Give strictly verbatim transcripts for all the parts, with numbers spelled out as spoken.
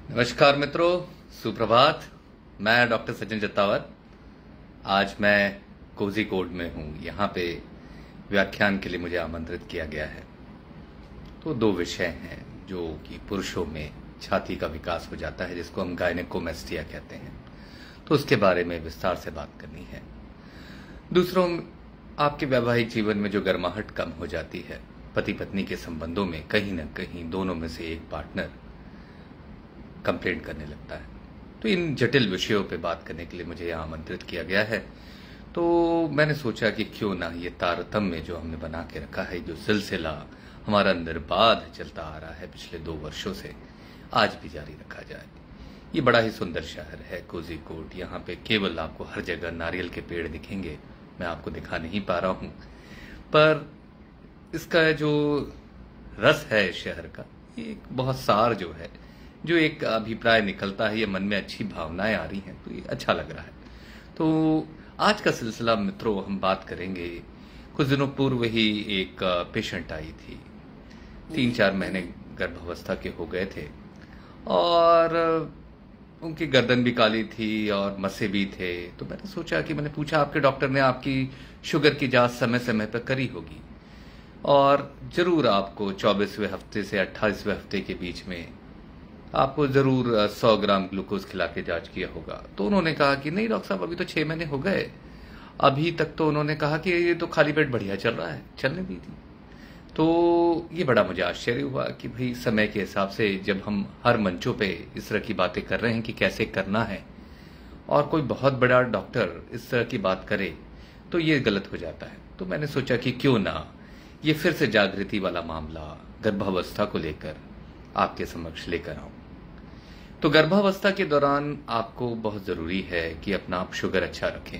नमस्कार मित्रों, सुप्रभात। मैं डॉक्टर सचिन जत्तावत। आज मैं कोजी कोड में हूँ। यहाँ पे व्याख्यान के लिए मुझे आमंत्रित किया गया है। तो दो विषय हैं जो कि पुरुषों में छाती का विकास हो जाता है, जिसको हम गायनेकोमेस्टिया कहते हैं। तो उसके बारे में विस्तार से बात करनी है। दूसरों, आपके वैवाहिक जीवन में जो गर्माहट कम हो जाती है, पति पत्नी के संबंधों में कहीं ना कहीं दोनों में से एक पार्टनर कंप्लेंट करने लगता है। तो इन जटिल विषयों पे बात करने के लिए मुझे यहाँ आमंत्रित किया गया है। तो मैंने सोचा कि क्यों ना ये तारतम्य जो हमने बना के रखा है, जो सिलसिला हमारा निर्बाध चलता आ रहा है पिछले दो वर्षों से, आज भी जारी रखा जाए। ये बड़ा ही सुंदर शहर है कोजी कोड। यहाँ पे केवल आपको हर जगह नारियल के पेड़ दिखेंगे। मैं आपको दिखा नहीं पा रहा हूँ, पर इसका जो रस है शहर का, ये एक बहुत सार जो है, जो एक अभिप्राय निकलता है, ये मन में अच्छी भावनाएं आ रही हैं, तो ये अच्छा लग रहा है। तो आज का सिलसिला मित्रों, हम बात करेंगे। कुछ दिनों पूर्व ही एक पेशेंट आई थी, तीन चार महीने गर्भावस्था के हो गए थे और उनकी गर्दन भी काली थी और मस्से भी थे। तो मैंने सोचा कि मैंने पूछा, आपके डॉक्टर ने आपकी शुगर की जांच समय समय पर करी होगी और जरूर आपको चौबीसवें हफ्ते से अट्ठाईसवें हफ्ते के बीच में आपको जरूर सौ ग्राम ग्लूकोज खिला के जांच किया होगा। तो उन्होंने कहा कि नहीं डॉक्टर साहब, अभी तो छह महीने हो गए, अभी तक तो उन्होंने कहा कि ये तो खाली पेट बढ़िया चल रहा है, चलने दी थी। तो ये बड़ा मुझे आश्चर्य हुआ कि भाई समय के हिसाब से जब हम हर मंचों पे इस तरह की बातें कर रहे हैं कि कैसे करना है, और कोई बहुत बड़ा डॉक्टर इस तरह की बात करे तो ये गलत हो जाता है। तो मैंने सोचा कि क्यों ना ये फिर से जागृति वाला मामला गर्भावस्था को लेकर आपके समक्ष लेकर आऊं। तो गर्भावस्था के दौरान आपको बहुत जरूरी है कि अपना आप शुगर अच्छा रखें।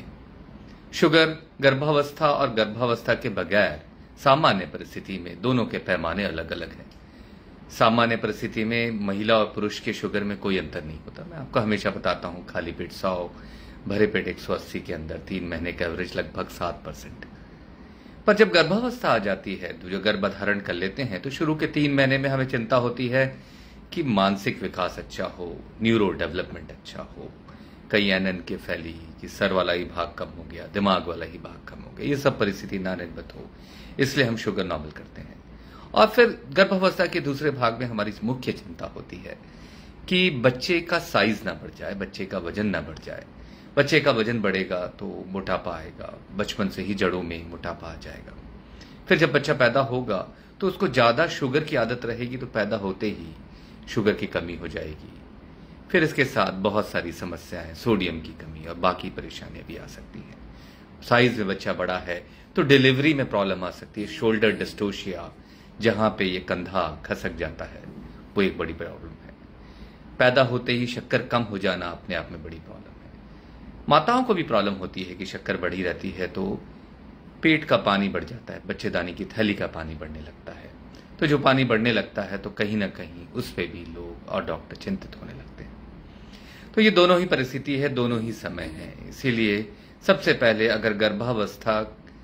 शुगर गर्भावस्था और गर्भावस्था के बगैर सामान्य परिस्थिति में दोनों के पैमाने अलग अलग हैं। सामान्य परिस्थिति में महिला और पुरुष के शुगर में कोई अंतर नहीं होता। मैं आपको हमेशा बताता हूं, खाली पेट सौ, भरे पेट एक सौ अस्सी के अंदर तीन महीने का एवरेज लगभग सात परसेंट। पर जब गर्भावस्था आ जाती है, तो जो गर्भधारण कर लेते हैं, तो शुरू के तीन महीने में हमें चिंता होती है कि मानसिक विकास अच्छा हो, न्यूरो डेवलपमेंट अच्छा हो, कई एनएन के फैली कि सर वाला ही भाग कम हो गया, दिमाग वाला ही भाग कम हो गया, ये सब परिस्थिति ना निर्मित हो, इसलिए हम शुगर नॉर्मल करते हैं। और फिर गर्भावस्था के दूसरे भाग में हमारी मुख्य चिंता होती है कि बच्चे का साइज ना बढ़ जाए, बच्चे का वजन ना बढ़ जाए। बच्चे का वजन बढ़ेगा तो मोटापा आएगा, बचपन से ही जड़ों में मोटापा आ जाएगा। फिर जब बच्चा पैदा होगा तो उसको ज्यादा शुगर की आदत रहेगी, तो पैदा होते ही शुगर की कमी हो जाएगी। फिर इसके साथ बहुत सारी समस्याएं, सोडियम की कमी और बाकी परेशानियां भी आ सकती हैं। साइज में बच्चा बड़ा है तो डिलीवरी में प्रॉब्लम आ सकती है। शोल्डर डिस्टोशिया, जहां पे ये कंधा खसक जाता है, वो एक बड़ी प्रॉब्लम है। पैदा होते ही शक्कर कम हो जाना अपने आप में बड़ी प्रॉब्लम है। माताओं को भी प्रॉब्लम होती है कि शक्कर बढ़ी रहती है तो पेट का पानी बढ़ जाता है, बच्चेदानी की थैली का पानी बढ़ने लगता है। तो जो पानी बढ़ने लगता है तो कहीं ना कहीं उस पे भी लोग और डॉक्टर चिंतित होने लगते हैं। तो ये दोनों ही परिस्थिति है, दोनों ही समय है। इसीलिए सबसे पहले, अगर गर्भावस्था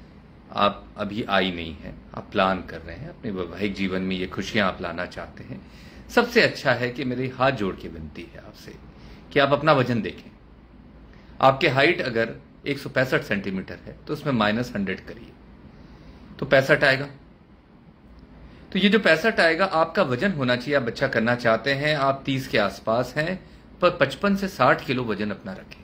आप अभी आई नहीं है, आप प्लान कर रहे हैं अपने वैवाहिक जीवन में, ये खुशियां आप लाना चाहते हैं, सबसे अच्छा है कि मेरी हाथ जोड़ के विनती है आपसे कि आप अपना वजन देखें। आपके हाइट अगर एक सौ पैंसठ सेंटीमीटर है तो उसमें माइनस हंड्रेड करिए तो पैंसठ आएगा। तो ये जो पैंसठ आएगा, आपका वजन होना चाहिए। आप बच्चा करना चाहते हैं, आप तीस के आसपास हैं, पर पचपन से साठ किलो वजन अपना रखें।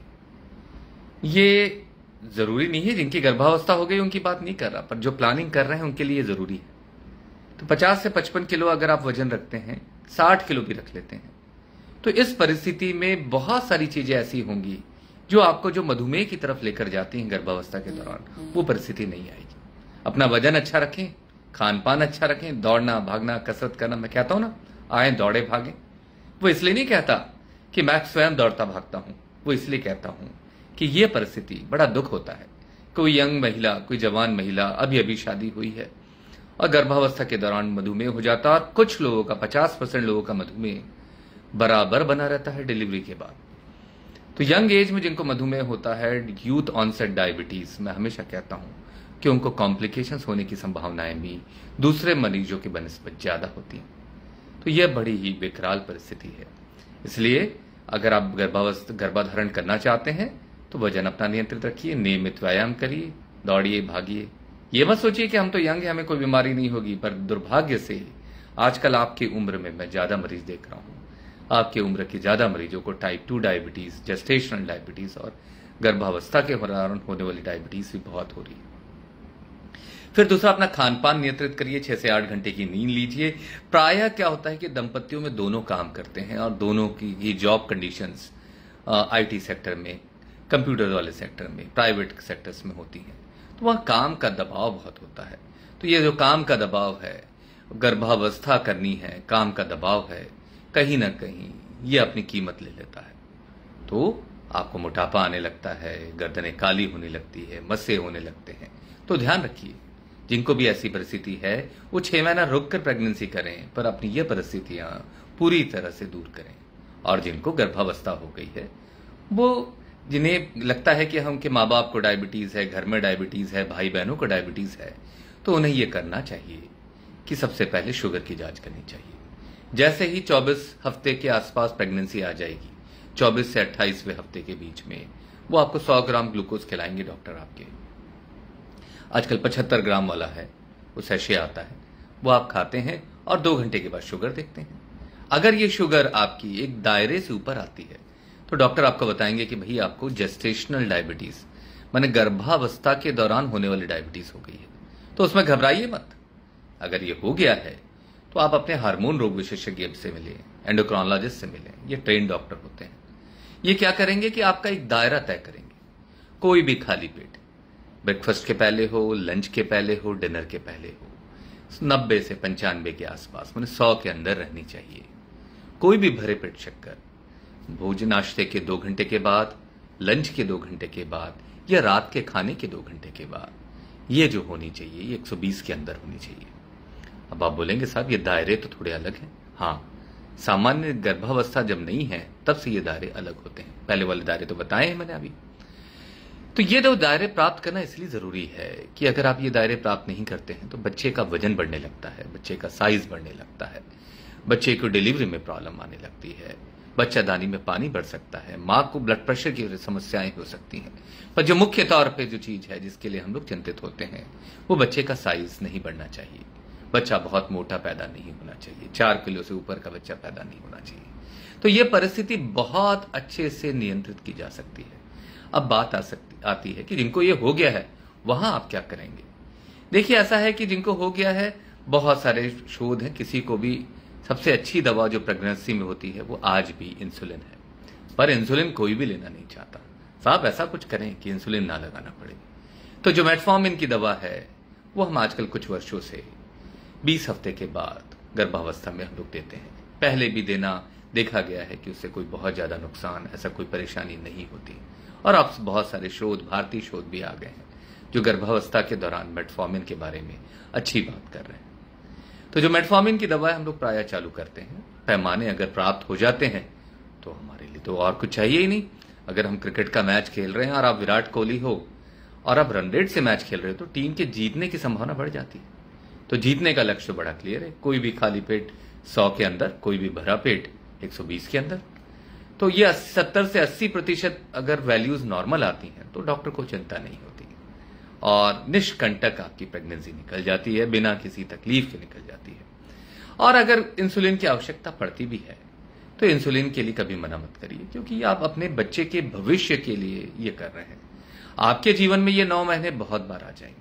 ये जरूरी नहीं है, जिनकी गर्भावस्था हो गई उनकी बात नहीं कर रहा, पर जो प्लानिंग कर रहे हैं उनके लिए जरूरी है। तो पचास से पचपन किलो अगर आप वजन रखते हैं, साठ किलो भी रख लेते हैं, तो इस परिस्थिति में बहुत सारी चीजें ऐसी होंगी जो आपको जो मधुमेह की तरफ लेकर जाती हैं गर्भावस्था के दौरान, वो परिस्थिति नहीं आएगी। अपना वजन अच्छा रखें, खान पान अच्छा रखें, दौड़ना भागना कसरत करना। मैं कहता हूं ना, आए दौड़े भागे। वो इसलिए नहीं कहता कि मैं स्वयं दौड़ता भागता हूं, वो इसलिए कहता हूं कि ये परिस्थिति बड़ा दुख होता है। कोई यंग महिला, कोई जवान महिला, अभी अभी शादी हुई है और गर्भावस्था के दौरान मधुमेह हो जाता है। और कुछ लोगों का, पचास परसेंट लोगों का मधुमेह बराबर बना रहता है डिलीवरी के बाद। तो यंग एज में जिनको मधुमेह होता है, यूथ ऑनसेट डायबिटीज, मैं हमेशा कहता हूं कि उनको कॉम्प्लिकेशंस होने की संभावनाएं भी दूसरे मरीजों की बनिस्बत ज्यादा होती हैं। तो यह बड़ी ही विकराल परिस्थिति है। इसलिए अगर आप गर्भावस्था गर्भाधारण करना चाहते हैं तो वजन अपना नियंत्रित रखिए, नियमित व्यायाम करिए, दौड़िए, भागिए। ये मत सोचिए कि हम तो यंग हैं, हमें कोई बीमारी नहीं होगी, पर दुर्भाग्य से आजकल आपकी उम्र में मैं ज्यादा मरीज देख रहा हूं। आपकी उम्र के ज्यादा मरीजों को type two diabetes, gestational diabetes और गर्भावस्था के दौरान होने वाली डायबिटीज भी बहुत हो रही है। फिर दूसरा, अपना खान पान नियंत्रित करिए, छह से आठ घंटे की नींद लीजिए। प्रायः क्या होता है कि दंपतियों में दोनों काम करते हैं और दोनों की जॉब कंडीशंस आईटी सेक्टर में, कंप्यूटर वाले सेक्टर में, प्राइवेट सेक्टर्स में होती हैं, तो वहां काम का दबाव बहुत होता है। तो ये जो काम का दबाव है, गर्भावस्था करनी है, काम का दबाव है, कहीं ना कहीं ये अपनी कीमत ले लेता है। तो आपको मोटापा आने लगता है, गर्दनें काली होने लगती है, मस्से होने लगते हैं। तो ध्यान रखिए, जिनको भी ऐसी परिस्थिति है वो छह महीना रुक कर प्रेगनेंसी करें, पर अपनी ये परिस्थितियां पूरी तरह से दूर करें। और जिनको गर्भावस्था हो गई है, वो जिन्हें लगता है कि हम के माँ बाप को डायबिटीज है, घर में डायबिटीज है, भाई बहनों को डायबिटीज है, तो उन्हें यह करना चाहिए कि सबसे पहले शुगर की जांच करनी चाहिए। जैसे ही चौबीस हफ्ते के आसपास प्रेगनेंसी आ जाएगी, चौबीस से अट्ठाईसवें हफ्ते के बीच में, वो आपको सौ ग्राम ग्लूकोज खिलाएंगे डॉक्टर आपके। आजकल पचहत्तर ग्राम वाला है, वो सैशे आता है, वो आप खाते हैं और दो घंटे के बाद शुगर देखते हैं। अगर ये शुगर आपकी एक दायरे से ऊपर आती है तो डॉक्टर आपको बताएंगे कि भाई आपको जेस्टेशनल डायबिटीज, माने गर्भावस्था के दौरान होने वाली डायबिटीज हो गई है। तो उसमें घबराइए मत। अगर ये हो गया है तो आप अपने हार्मोन रोग विशेषज्ञ से मिले, एंडोक्रोनोलॉजिस्ट से मिले, ये ट्रेन डॉक्टर होते हैं। ये क्या करेंगे कि आपका एक दायरा तय करेंगे। कोई भी खाली पेट, ब्रेकफास्ट के पहले हो, लंच के पहले हो, डिनर के पहले हो, नब्बे से पंचानवे के आसपास, मैंने सौ के अंदर रहनी चाहिए। कोई भी भरे पेट शक्कर भोजन नाश्ते के दो घंटे के बाद, लंच के दो घंटे के बाद या रात के खाने के दो घंटे के बाद, ये जो होनी चाहिए ये एक सौ बीस के अंदर होनी चाहिए। अब आप बोलेंगे साहब ये दायरे तो थोड़े अलग हैं। हाँ, सामान्य गर्भावस्था जब नहीं है तब से ये दायरे अलग होते हैं। पहले वाले दायरे तो बताए हैं मैंने अभी। तो ये दो दायरे प्राप्त करना इसलिए जरूरी है कि अगर आप ये दायरे प्राप्त नहीं करते हैं तो बच्चे का वजन बढ़ने लगता है, बच्चे का साइज बढ़ने लगता है, बच्चे को डिलीवरी में प्रॉब्लम आने लगती है, बच्चादानी में पानी बढ़ सकता है, मां को ब्लड प्रेशर की समस्याएं हो सकती हैं। पर जो मुख्य तौर पे जो चीज है जिसके लिए हम लोग चिंतित होते हैं वो बच्चे का साइज नहीं बढ़ना चाहिए। बच्चा बहुत मोटा पैदा नहीं होना चाहिए, चार किलो से ऊपर का बच्चा पैदा नहीं होना चाहिए। तो ये परिस्थिति बहुत अच्छे से नियंत्रित की जा सकती है। अब बात आ सकती आती है कि जिनको ये हो गया है वहां आप क्या करेंगे। देखिए, ऐसा है कि जिनको हो गया है बहुत सारे शोध हैं, किसी को भी सबसे अच्छी दवा जो प्रेगनेंसी में होती है वो आज भी इंसुलिन है। पर इंसुलिन कोई भी लेना नहीं चाहता। साहब ऐसा कुछ करें कि इंसुलिन ना लगाना पड़े। तो जो मेटफॉर्मिन की दवा है वो हम आजकल कुछ वर्षों से बीस हफ्ते के बाद गर्भावस्था में हम लोग देते हैं। पहले भी देना देखा गया है कि उससे कोई बहुत ज्यादा नुकसान, ऐसा कोई परेशानी नहीं होती। और अब बहुत सारे शोध, भारतीय शोध भी आ गए हैं जो गर्भावस्था के दौरान मेटफॉर्मिन के बारे में अच्छी बात कर रहे हैं। तो जो मेटफॉर्मिन की दवा हम लोग प्रायः चालू करते हैं, पैमाने अगर प्राप्त हो जाते हैं तो हमारे लिए तो और कुछ चाहिए ही नहीं। अगर हम क्रिकेट का मैच खेल रहे हैं और आप विराट कोहली हो और आप रन रेट से मैच खेल रहे हो तो टीम के जीतने की संभावना बढ़ जाती है। तो जीतने का लक्ष्य बड़ा क्लियर है, कोई भी खाली पेट सौ के अंदर, कोई भी भरा पेट एक सौ बीस के अंदर। तो ये सत्तर से अस्सी प्रतिशत अगर वैल्यूज नॉर्मल आती हैं तो डॉक्टर को चिंता नहीं होती और निष्कंटक आपकी प्रेगनेंसी निकल जाती है, बिना किसी तकलीफ के निकल जाती है। और अगर इंसुलिन की आवश्यकता पड़ती भी है तो इंसुलिन के लिए कभी मना मत करिए, क्योंकि आप अपने बच्चे के भविष्य के लिए ये कर रहे हैं। आपके जीवन में ये नौ महीने बहुत बार आ जाएंगे,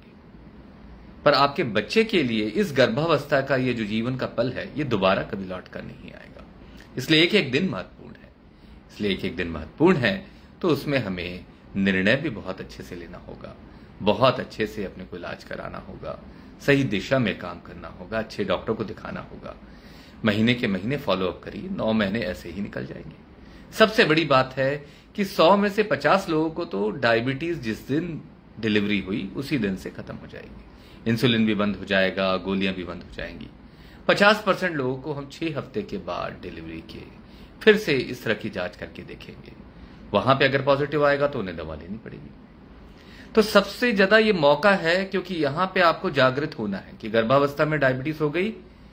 पर आपके बच्चे के लिए इस गर्भावस्था का ये जो जीवन का पल है ये दोबारा कभी लौट कर नहीं आएगा। इसलिए एक एक दिन महत्वपूर्ण है इसलिए एक एक दिन महत्वपूर्ण है तो उसमें हमें निर्णय भी बहुत अच्छे से लेना होगा, बहुत अच्छे से अपने को इलाज कराना होगा, सही दिशा में काम करना होगा, अच्छे डॉक्टर को दिखाना होगा। महीने के महीने फॉलो अप करिए, नौ महीने ऐसे ही निकल जाएंगे। सबसे बड़ी बात है कि सौ में से पचास लोगों को तो डायबिटीज जिस दिन डिलीवरी हुई उसी दिन से खत्म हो जाएगी। इंसुलिन भी बंद हो जाएगा, गोलियां भी बंद हो जाएंगी। पचास परसेंट लोगों को हम छह हफ्ते के बाद डिलीवरी के फिर से इस तरह की जांच करके देखेंगे। वहां पे अगर पॉजिटिव आएगा तो उन्हें दवा लेनी पड़ेगी। तो सबसे ज्यादा ये मौका है, क्योंकि यहां पे आपको जागृत होना है कि गर्भावस्था में डायबिटीज हो गई,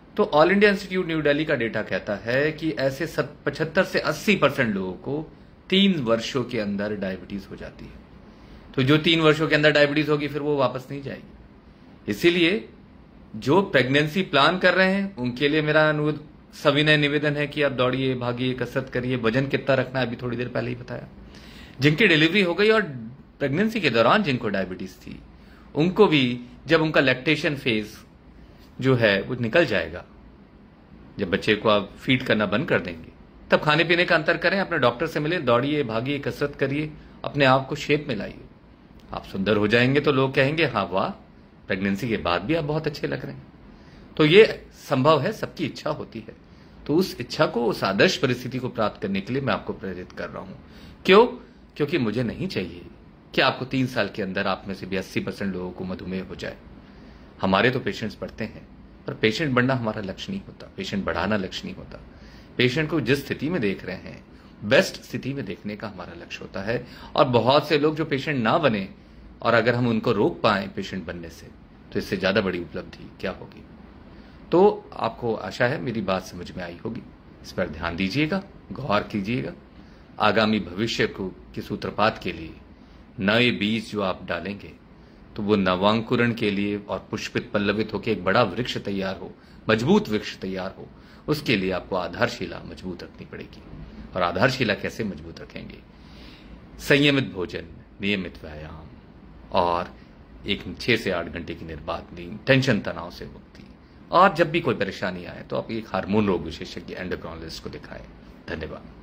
तो all India institute new Delhi का डेटा कहता है कि ऐसे पचहत्तर से अस्सी परसेंट लोगों को तीन वर्षों के अंदर डायबिटीज हो जाती है। तो जो तीन वर्षों के अंदर डायबिटीज होगी फिर वो वापस नहीं जाएगी। इसीलिए जो प्रेगनेंसी प्लान कर रहे हैं उनके लिए मेरा अनुरोध सविनय निवेदन है कि आप दौड़िए, भागिए, कसरत करिए। वजन कितना रखना है अभी थोड़ी देर पहले ही बताया। जिनकी डिलीवरी हो गई और प्रेगनेंसी के दौरान जिनको डायबिटीज थी उनको भी जब उनका लैक्टेशन फेज जो है वो निकल जाएगा, जब बच्चे को आप फीड करना बंद कर देंगे, तब खाने पीने का अंतर करें, अपने डॉक्टर से मिले, दौड़िए, भागिए, कसरत करिए, अपने आप को शेप में लाइए। आप सुंदर हो जाएंगे तो लोग कहेंगे हाँ वाह, प्रेगनेंसी के बाद भी आप बहुत अच्छे लग रहे हैं। तो ये संभव है, सबकी इच्छा होती है। तो उस इच्छा को, उस आदर्श परिस्थिति को प्राप्त करने के लिए मैं आपको प्रेरित कर रहा हूं। क्यों? क्योंकि मुझे नहीं चाहिए कि आपको तीन साल के अंदर आप में से भी अस्सी परसेंट लोगों को मधुमेह हो जाए। हमारे तो पेशेंट्स बढ़ते हैं, पर पेशेंट बढ़ना हमारा लक्ष्य नहीं होता, पेशेंट बढ़ाना लक्ष्य नहीं होता। पेशेंट को जिस स्थिति में देख रहे हैं बेस्ट स्थिति में देखने का हमारा लक्ष्य होता है। और बहुत से लोग जो पेशेंट ना बने और अगर हम उनको रोक पाए पेशेंट बनने से, तो इससे ज्यादा बड़ी उपलब्धि क्या होगी। तो आपको आशा है मेरी बात समझ में आई होगी। इस पर ध्यान दीजिएगा, गौर कीजिएगा। आगामी भविष्य को की सूत्रपात के लिए नए बीज जो आप डालेंगे तो वो नवांकुरण के लिए और पुष्पित पल्लवित होकर एक बड़ा वृक्ष तैयार हो, मजबूत वृक्ष तैयार हो, उसके लिए आपको आधारशिला मजबूत रखनी पड़ेगी। और आधारशिला कैसे मजबूत रखेंगे? संयमित भोजन, नियमित व्यायाम और एक छह से आठ घंटे की निर्बाध नींद, टेंशन तनाव से मुक्ति। और जब भी कोई परेशानी आए तो आप एक हार्मोन रोग विशेषज्ञ एंडोक्राइनोलॉजिस्ट को दिखाएं। धन्यवाद।